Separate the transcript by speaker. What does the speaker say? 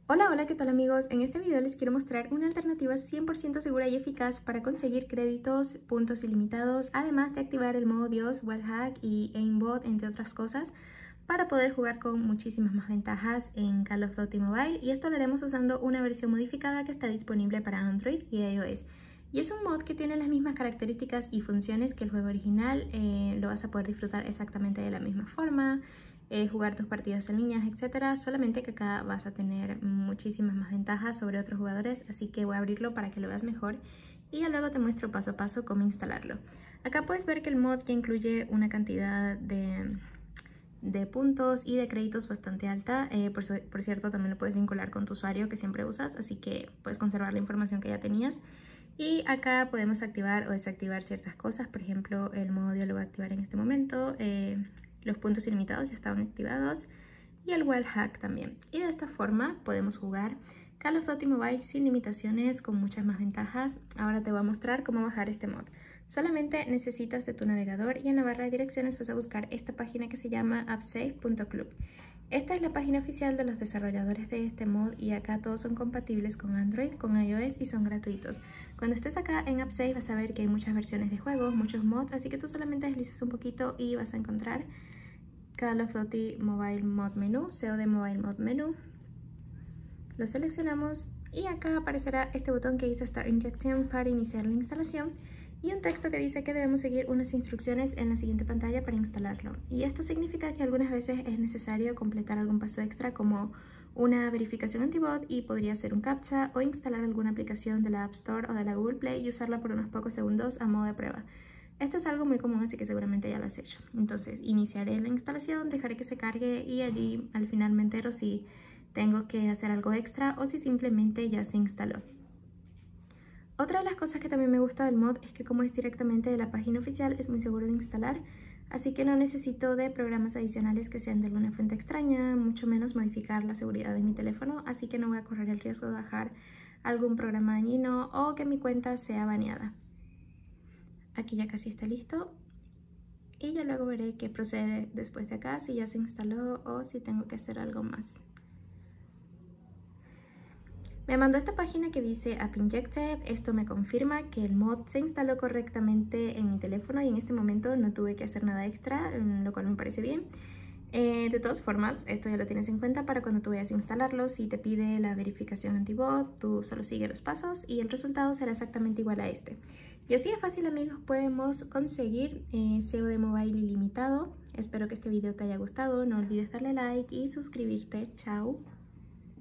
Speaker 1: Hola, hola, ¿qué tal amigos? En este video les quiero mostrar una alternativa 100% segura y eficaz para conseguir créditos, puntos ilimitados, además de activar el modo BIOS, Wallhack y Aimbot, entre otras cosas, para poder jugar con muchísimas más ventajas en Call of Duty Mobile, y esto lo haremos usando una versión modificada que está disponible para Android y iOS. Y es un mod que tiene las mismas características y funciones que el juego original, lo vas a poder disfrutar exactamente de la misma forma. Jugar tus partidas en línea, etcétera, solamente que acá vas a tener muchísimas más ventajas sobre otros jugadores, así que voy a abrirlo para que lo veas mejor y ya luego te muestro paso a paso cómo instalarlo. Acá puedes ver que el mod ya incluye una cantidad de puntos y de créditos bastante alta. Por cierto, también lo puedes vincular con tu usuario que siempre usas, así que puedes conservar la información que ya tenías. Y acá podemos activar o desactivar ciertas cosas, por ejemplo el modo yo lo voy a activar en este momento. Los puntos ilimitados ya estaban activados y el Wallhack también. Y de esta forma podemos jugar Call of Duty Mobile sin limitaciones, con muchas más ventajas. Ahora te voy a mostrar cómo bajar este mod. Solamente necesitas de tu navegador y en la barra de direcciones vas a buscar esta página que se llama appsafe.club. Esta es la página oficial de los desarrolladores de este mod y acá todos son compatibles con Android, con iOS y son gratuitos. Cuando estés acá en AppSafe vas a ver que hay muchas versiones de juegos, muchos mods, así que tú solamente deslizas un poquito y vas a encontrar Call of Duty Mobile Mod Menú, COD Mobile Mod Menú. Lo seleccionamos y acá aparecerá este botón que dice Start Injection para iniciar la instalación y un texto que dice que debemos seguir unas instrucciones en la siguiente pantalla para instalarlo. Y esto significa que algunas veces es necesario completar algún paso extra, como una verificación antibot, y podría ser un captcha o instalar alguna aplicación de la App Store o de la Google Play y usarla por unos pocos segundos a modo de prueba. Esto es algo muy común, así que seguramente ya lo has hecho. Entonces iniciaré la instalación, dejaré que se cargue y allí al final me entero si tengo que hacer algo extra o si simplemente ya se instaló. Otra de las cosas que también me gusta del mod es que como es directamente de la página oficial es muy seguro de instalar, así que no necesito de programas adicionales que sean de alguna fuente extraña, mucho menos modificar la seguridad de mi teléfono, así que no voy a correr el riesgo de bajar algún programa dañino o que mi cuenta sea baneada. Aquí ya casi está listo y ya luego veré qué procede después de acá, si ya se instaló o si tengo que hacer algo más. Me mandó esta página que dice App Injected. Esto me confirma que el mod se instaló correctamente en mi teléfono y en este momento no tuve que hacer nada extra, lo cual me parece bien. De todas formas, esto ya lo tienes en cuenta para cuando tú vayas a instalarlo. Si te pide la verificación antibot, tú solo sigue los pasos y el resultado será exactamente igual a este. Y así de fácil, amigos, podemos conseguir COD Mobile ilimitado. Espero que este video te haya gustado. No olvides darle like y suscribirte. Chao.